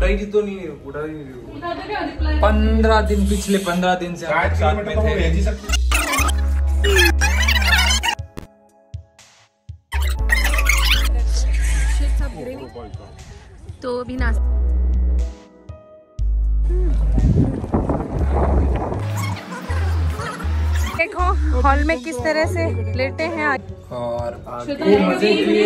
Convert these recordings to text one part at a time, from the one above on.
उठाई जी तो नहीं उठा नहीं 15 दिन पिछले 15 दिन से हम साथ में थे। तो अभी ना देखो हॉल में किस तरह से लेटे हैं और मजे किए,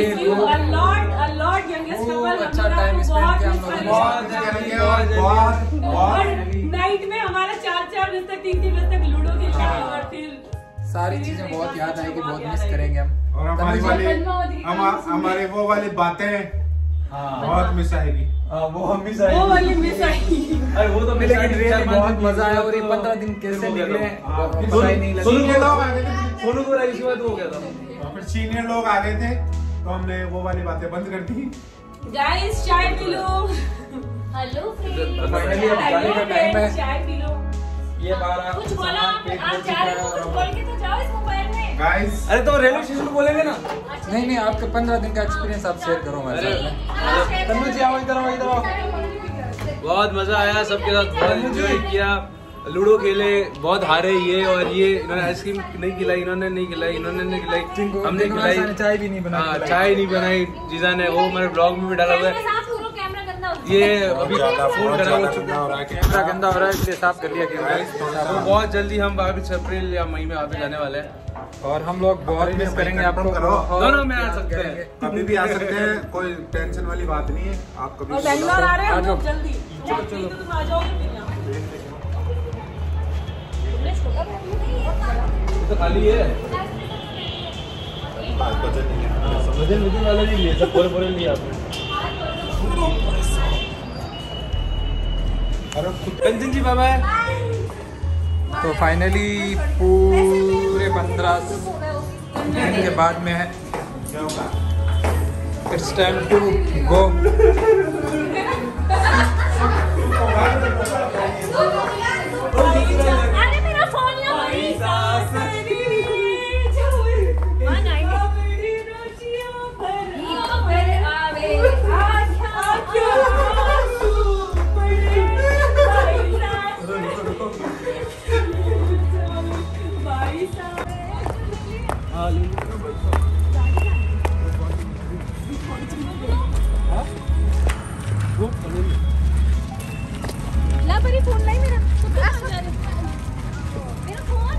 अच्छा टाइम स्पेंड किया हम लोगों। और नाइट में हमारा 4-4 बजे तक 3-3 बजे तक लूडो खेलना और फिर सारी चीजें बहुत याद आएगी, बहुत मिस करेंगे हम। और हमारे वो वाली बातें बहुत मिस आएगी। वो हम मिस आएगी। अरे वो तो लेकिन रियली बहुत मजा आया। और ये 15 दिन कैसे निकले पता ही नहीं लगा। सोनू को इसके बाद हो गया था। फिर सीनियर लोग आ गए थे तो हमने वो वाली बातें बंद कर दी। गाइस चाय पी लो। हेलो फाइनली अब जाने का टाइम है। चाय पी लो। ये 12 कुछ बोला आप जा रहे हो तो बोल के तो जाओ इस मोबाइल में। गाइस अरे तो रेलवे स्टेशन बोलेंगे ना। नहीं आपके 15 दिन का एक्सपीरियंस आप शेयर करो हमारे साथ। तन्नू जी आओ इधर आओ। बहुत मजा आया, सबके साथ बहुत एंजॉय किया, लूडो खेले, बहुत हारे ये और ये। इन्होंने आइसक्रीम नहीं खिलाई, इन्होंने नहीं खिलाई, इन्होंने नहीं खिलाई, हमने खिलाई। चाय भी नहीं बनाई। चाय नहीं बनाई जीजा ने, वो हमारे ब्लॉग में भी डाला हुआ है। ये अभी फूड खराब हो चुका है, कैमरा गंदा हो रहा है इसलिए साफ कर लिया कैमरा। तो बहुत जल्दी हम वापस अप्रैल या मई में वापस जाने वाले हैं और हम लोग बहुत मिस करेंगे आपको। दोनों में आ सकते हैं, कभी भी आ सकते हैं, कोई टेंशन वाली बात नहीं है। आप कभी बेंगलोर आ रहे हैं हम लोग जल्दी। चलो तुम आ जाओगे तो खाली है वजन वाले नहीं लिए, सब पूरे लिए आपने। कंचन जी बाबा। तो फाइनली पूरे 15 दिन के बाद में है। It's time to go. अरे मेरा फोन फोन नहीं मेरा फोन।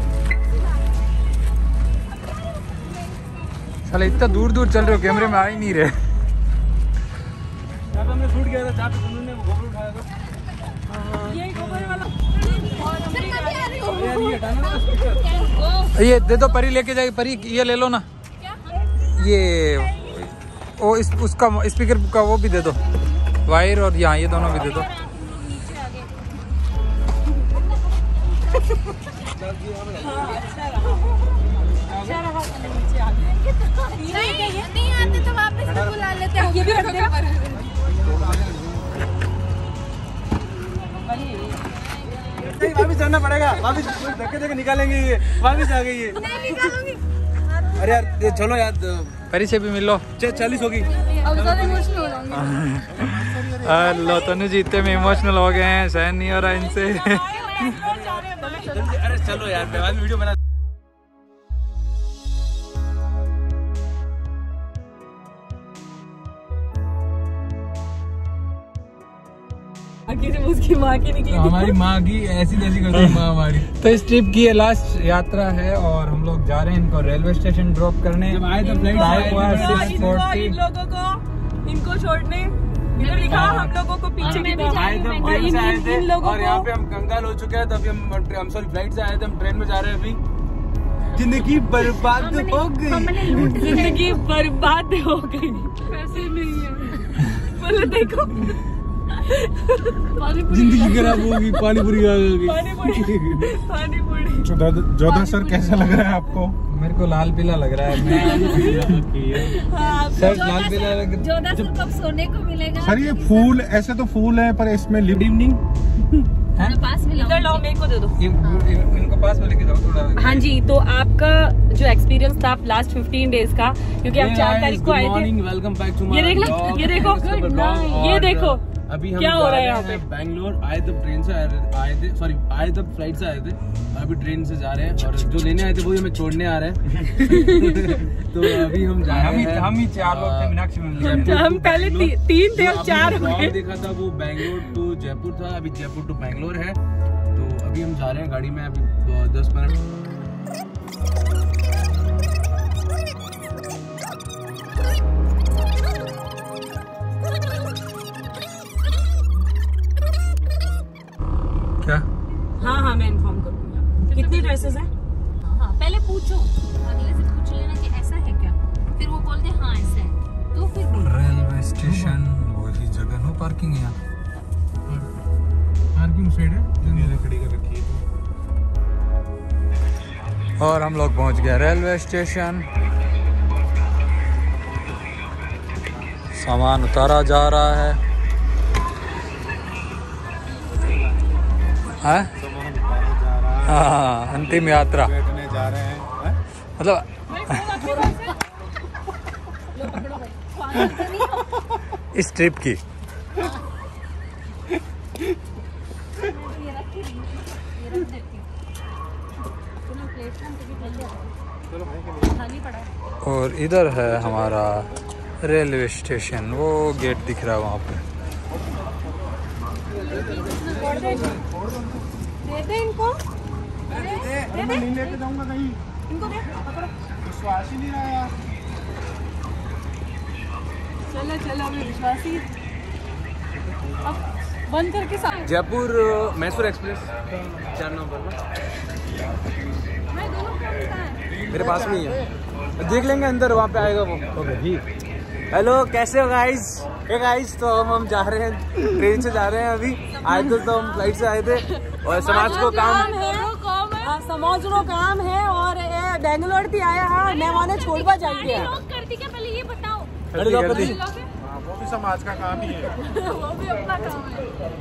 साले इतना दूर दूर चल रहे हो, कैमरे में आ ही नहीं रहे। जहाँ पे हमने शूट किया था, जहाँ पे तुमने वो गोबर उठाया था, ये गोबर वाला। ये दे दो, परी लेके जाएगी। परी ये ले लो ना, ये वो उसका स्पीकर का वो भी दे दो, वायर और यहाँ ये दोनों भी दे दो। नहीं आते तो वापस से बुला लेते हैं। ये भी रख देगा। वापस जाना पड़ेगा, वापस धक्के निकालेंगे ये, वापस आ गई ये। नहीं निकालूंगी। अरे यार चलो यार, परी से भी मिल लो। 40 होगी। अब ज़्यादा इमोशनल हो जाऊंगी। लो तनु जी इतने में इमोशनल हो गए हैं, सहन नहीं हो रहा इनसे। अरे चलो यार, मैं बाद में वीडियो बना। उसकी माँ की निकली। हमारी माँ की ऐसी जैसी करती है माँ हमारी। तो इस ट्रिप की ये लास्ट यात्रा है और हम लोग जा रहे हैं इनको रेलवे स्टेशन ड्रॉप करने। जब आए तो फ्लाइट इन लोगों को इनको छोड़ने इधर लिखा हम लोगों को पीछे की तरफ। आए थे फ्लाइट से आए थे इन लोगों और यहाँ पे हम कंगाल हो चुके हैं। तो अभी हम सॉरी फ्लाइट से आए थे, हम ट्रेन में जा रहे हैं। अभी जिंदगी बर्बाद हो गई, जिंदगी बर्बाद हो गई। पैसे नहीं है बोले देखो, जिंदगी खराब होगी। पानी पूरी आ गई। पानी पूरी। जोधा सर कैसा लग रहा है आपको? मेरे को लाल पीला लग रहा है। सर लाल पीला लग रहा है। जोधा सर कब सोने को मिलेगा? सर ये फूल ऐसे तो फूल है पर इसमें गुड इवनिंग पास में इधर लाओ, मेरे को दे दो। इनको पास में लेके जाओ थोड़ा। हाँ जी, तो आपका जो एक्सपीरियंस था लास्ट 15 डेज का, क्योंकि आप 4 तारीख को आए थे। वेलकम बैक टू ये देख लो, ये देखो, ये देखो, अभी हम क्या हो रहा है यहाँ पे? बैंगलोर आए तब ट्रेन से आए थे, सॉरी आए तब फ्लाइट से आए थे, अभी ट्रेन से जा रहे हैं और जो लेने आए थे वही हमें छोड़ने आ रहे हैं। तो अभी हम जा रहे हैं। हम ही 4 लोग थे मीनाक्षी में। हम पहले 3 थे और 4 हो गए। देखा था वो बैंगलोर टू जयपुर था, अभी जयपुर टू बैंगलोर है। तो अभी हम जा रहे हैं गाड़ी में, अभी 10 मिनट। क्या? हाँ मैं इन्फॉर्म करूँगा। कितनी ड्रेसेस हैं? हाँ पहले पूछो, अगले से पूछ लेना कि ऐसा है क्या, फिर वो बोलते हाँ ऐसा है तो फिर रेलवे स्टेशन वही जगह नो पार्किंग है यहाँ। पार्किंग साइड है, खड़ी कर रखी है। और हम लोग पहुँच गए रेलवे स्टेशन। सामान उतारा जा रहा है। हाँ? हाँ, अंतिम यात्रा बैठने जा रहे हैं। मतलब इस ट्रिप की। और इधर है हमारा रेलवे स्टेशन, वो गेट दिख रहा है वहाँ पे। दे दे इनको। मैं नहीं लेके जाऊंगा कहीं। इनको दे, पकड़ो। विश्वास ही नहीं रहा यार। चलो अभी विश्वास ही। अब बंद करके जयपुर मैसूर एक्सप्रेस 4 नंबर में मेरे पास में ही है, देख लेंगे अंदर, वहाँ पे आएगा वो। हेलो, कैसे हो गाइस? हे गाइस, तो हम जा रहे हैं, ट्रेन से जा रहे हैं। अभी आए थे तो हम फ्लाइट से आए थे और समाज को काम है, समाज को काम है और बेंगलोर भी आया है, मेहमान छोड़वा जाएंगे। करती क्या पहले ये बताओ। वो भी समाज का काम ही है। वो भी अपना काम है।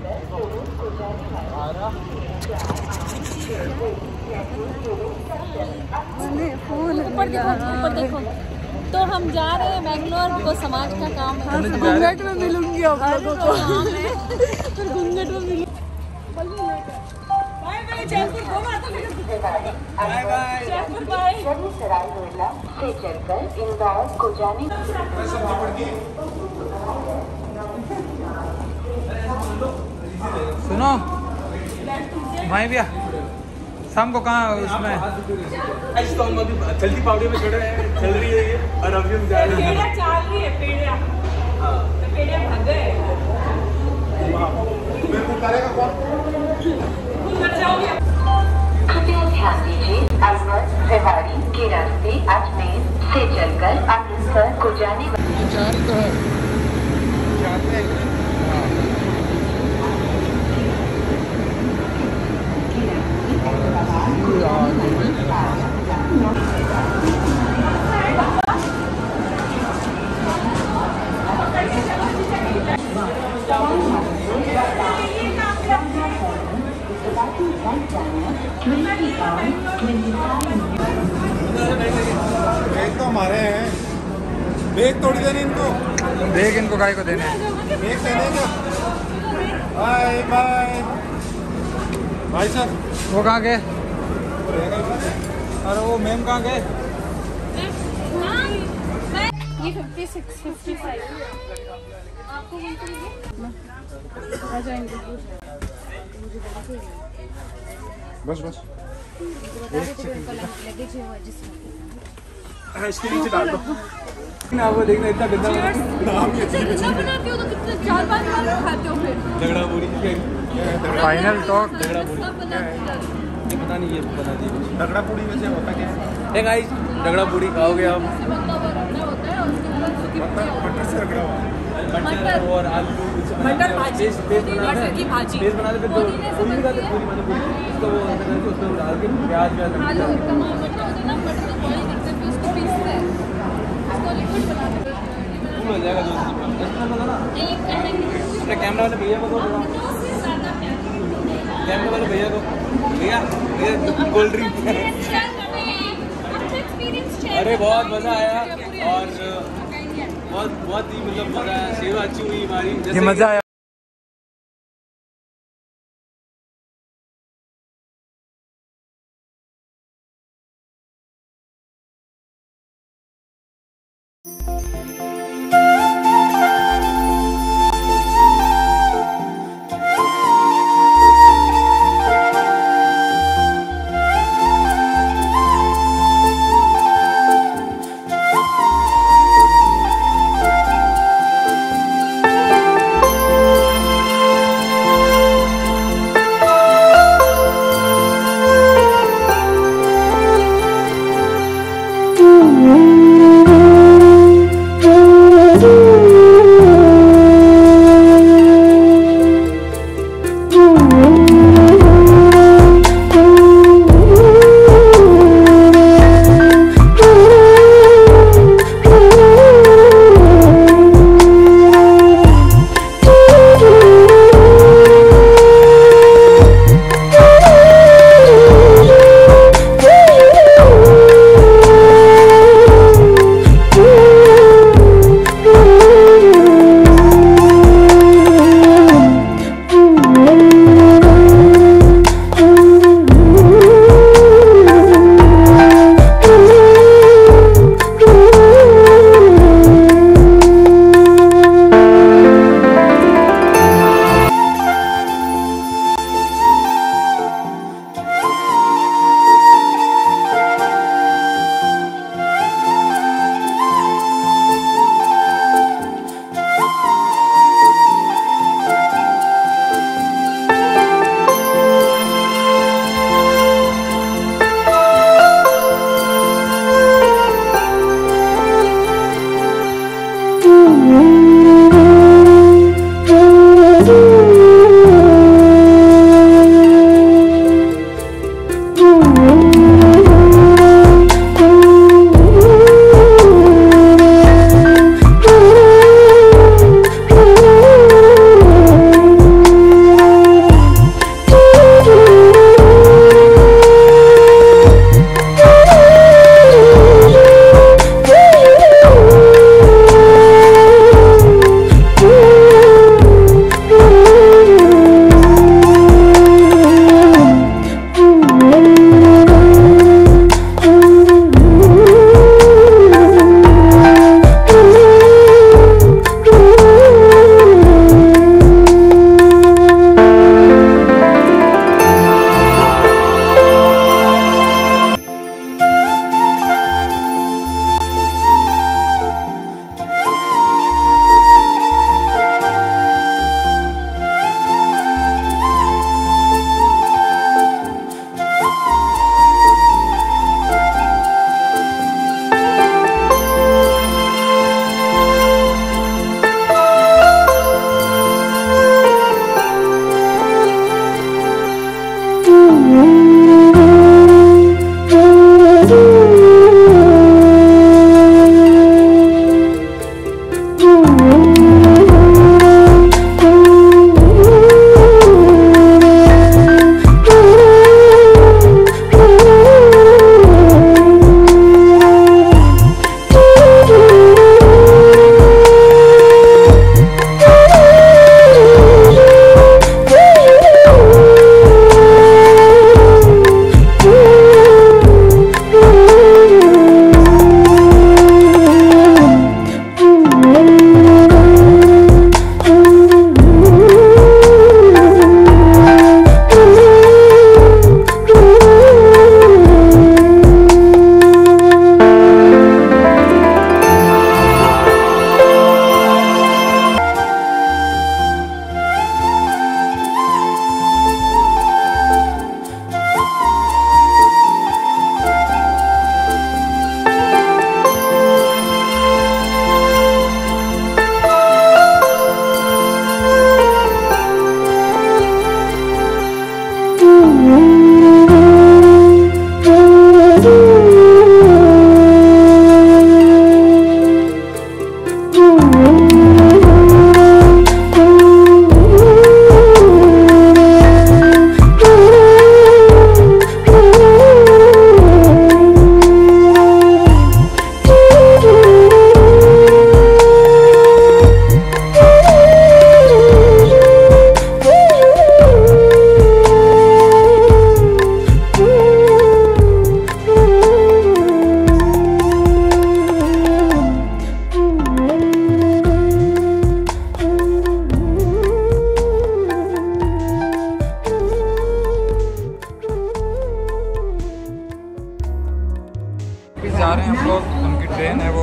ऊपर देखो। तो हम जा रहे हैं बेंगलोर, वो समाज का काम है। घूंघट में मिलूंगी आप लोगों को। फिर घूंघट में मिलूंगी। Bye bye Jaipur, bye bye Jaipur, bye. से चलकर इंदौर को जाने। सुनो भाई भैया, शाम को कहाँ उसमें तो हम अभी जल्दी पावड़ी में खड़े हैं, चल रही है ये, और अभी हम जा रहे हैं। पेड़िया चल रही है, पेड़िया। हाँ, तो पेड़िया भाग गए। मेरे को करेगा कौन? कृपया ध्यान दीजिए, अलवर रेवाड़ी के रास्ते अजमेर से चलकर अमृतसर को जाने वाले बैग तो हमारे हैं, बैग तोड़ देने इनको। देख इनको गाय को देने। बैग देने क्या? बाय बाय भाई साहब। वो कहाँ गए? अरे वो मैम कहाँ गए? ये 56, 55 आपको आ जाएंगे। बस इसके नीचे डाल दो ना, वो देखना इतना गंदा बनाती हो तो कितने 4-5 बार खाते हो फिर। झगड़ा पूरी फाइनल टॉक। झगड़ा पूरी ये पता नहीं, ये बना दी झगड़ा पूरी वैसे होता क्या है? गाइस, झगड़ा पूरी खाओगे आप? मटर से झगड़ा हुआ। मटर और आलू, मटर भाजी, मटर की भाजी। बेस बना दे, फिर पूरी नहीं खाते, पूरी माने पूरी उसको वो अंदर करके उसमें डाल के प्याज आलू टमाटर होता है ना, मटर को बॉईल करते हैं, फिर उसको पीसते हैं, उसको लिक्विड बनाते हैं। फूल हो जाएगा। 10 मिनट लगा ना। अपने कैमरा वाले भैया को दो, कैमरा वाले भैया को, भैया कोल्ड ड्रिंक। अरे बहुत मजा आया और बहुत ही मतलब मजा आया, सेवा अच्छी हुई हमारी। ये मजा आया।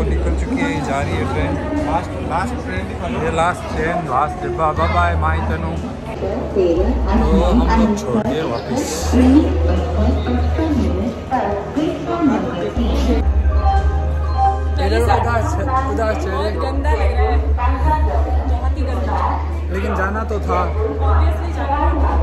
निकल चुकी है, जा रही है ट्रेन। लास्ट ट्रेन ये लास्ट ट्रेन, लास्ट डिब्बा। Bye bye my Tanu. तो हम लोग छोड़ दिए वापस। उदास चेहरे, गंदा लग रहा है, बहुत ही गंदा। लेकिन जाना तो था। Obviously जाना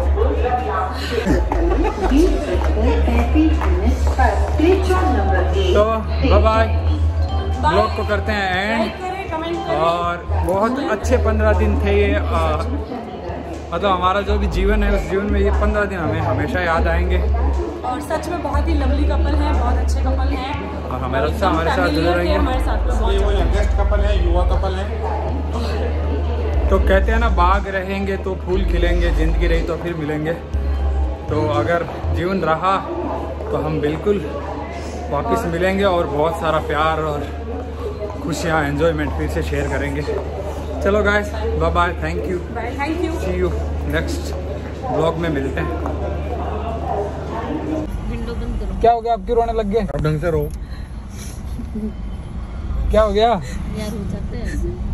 तो बाय बाय, ब्लॉग को करते हैं एंड। करें, कमेंट करें। और बहुत अच्छे 15 दिन थे ये। मतलब हमारा जो भी जीवन है, उस जीवन में ये 15 दिन हमें हमेशा याद आएंगे। और सच में बहुत ही लवली कपल है, बहुत अच्छे कपल हैं और हमारे साथ जुड़े रहेंगे। हमारे साथ में बहुत वो यंगेस्ट कपल है, युवा कपल है। तो कहते हैं ना, बाग रहेंगे तो फूल खिलेंगे, जिंदगी रही तो फिर मिलेंगे। तो अगर जीवन रहा तो हम बिल्कुल वापस मिलेंगे और बहुत सारा प्यार और खुशियाँ, एंजॉयमेंट फिर से शेयर करेंगे। चलो guys, bye bye, thank you, bye, thank you. See you next blog में मिलते हैं। विंडो बंद करो। क्या हो गया, आप क्यों रोने लग गए? ढंग से रहो। क्या हो गया? यार हो जाते हैं।